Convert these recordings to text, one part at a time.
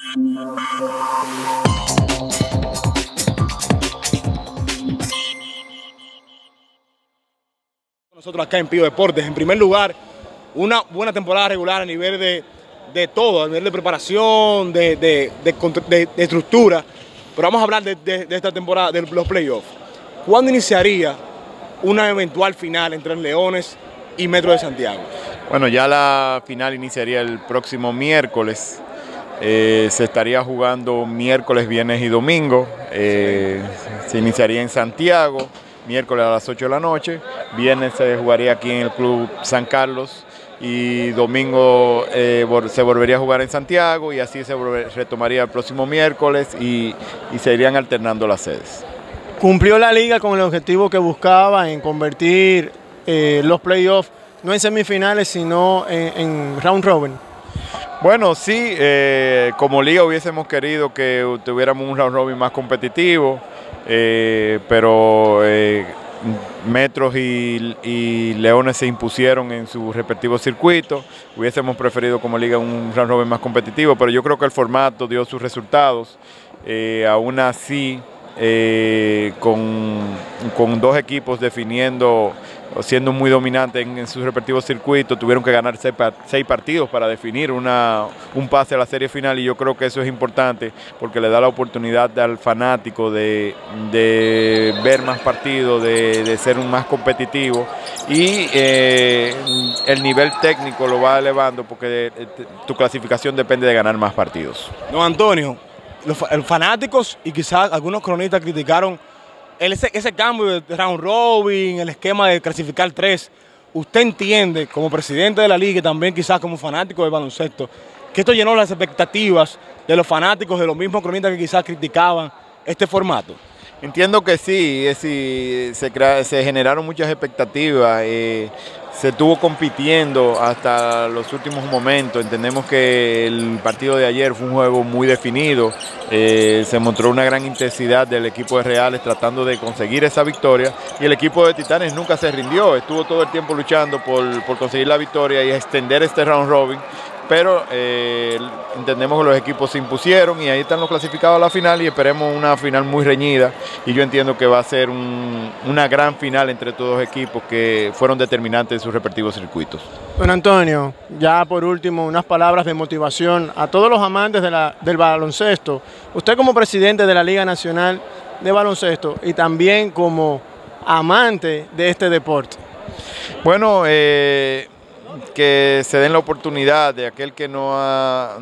Nosotros acá en Pío Deportes, en primer lugar, una buena temporada regular a nivel de todo, a nivel de preparación, de estructura, pero vamos a hablar de esta temporada, de los playoffs. ¿Cuándo iniciaría una eventual final entre Leones y Metro de Santiago? Bueno, ya la final iniciaría el próximo miércoles. Se estaría jugando miércoles, viernes y domingo. Se iniciaría en Santiago, miércoles a las 8 de la noche. Viernes se jugaría aquí en el Club San Carlos y domingo se volvería a jugar en Santiago y así se retomaría el próximo miércoles y se irían alternando las sedes. ¿Cumplió la liga con el objetivo que buscaba en convertir los playoffs no en semifinales sino en round robin? Bueno, sí, como liga hubiésemos querido que tuviéramos un round robin más competitivo, pero Metros y Leones se impusieron en sus respectivos circuitos. Hubiésemos preferido como liga un round robin más competitivo, pero yo creo que el formato dio sus resultados. Aún así, con dos equipos definiendo o siendo muy dominantes en sus respectivos circuitos, tuvieron que ganar 6 partidos para definir un pase a la serie final, y yo creo que eso es importante porque le da la oportunidad al fanático de ver más partidos, de ser un más competitivo, y el nivel técnico lo va elevando porque tu clasificación depende de ganar más partidos. Don Antonio, los fanáticos y quizás algunos cronistas criticaron ese cambio de round robin, el esquema de clasificar 3. ¿Usted entiende, como presidente de la liga y también quizás como fanático del baloncesto, que esto llenó las expectativas de los fanáticos, de los mismos cronistas que quizás criticaban este formato? Entiendo que sí, se generaron muchas expectativas. Se estuvo compitiendo hasta los últimos momentos. Entendemos que el partido de ayer fue un juego muy definido. Se mostró una gran intensidad del equipo de Reales tratando de conseguir esa victoria, y el equipo de Titanes nunca se rindió. Estuvo todo el tiempo luchando por conseguir la victoria y extender este round robin. Pero entendemos que los equipos se impusieron y ahí están los clasificados a la final, y esperemos una final muy reñida, y yo entiendo que va a ser una gran final entre todos los equipos que fueron determinantes en sus respectivos circuitos. Don Antonio, ya por último, unas palabras de motivación a todos los amantes del baloncesto. Usted como presidente de la Liga Nacional de Baloncesto y también como amante de este deporte. Bueno, que se den la oportunidad de aquel que no ha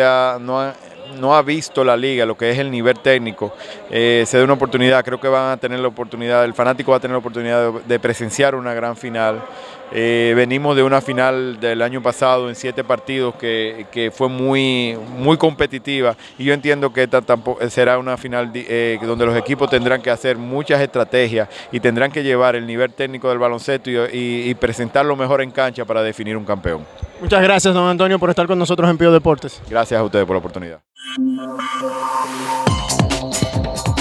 visto la liga, lo que es el nivel técnico, se dé una oportunidad. Creo que van a tener la oportunidad, el fanático va a tener la oportunidad de presenciar una gran final. Venimos de una final del año pasado en 7 partidos que fue muy competitiva, y yo entiendo que esta será una final donde los equipos tendrán que hacer muchas estrategias y tendrán que llevar el nivel técnico del baloncesto y presentar lo mejor en cancha para definir un campeón. Muchas gracias, don Antonio, por estar con nosotros en Pío Deportes. Gracias a ustedes por la oportunidad.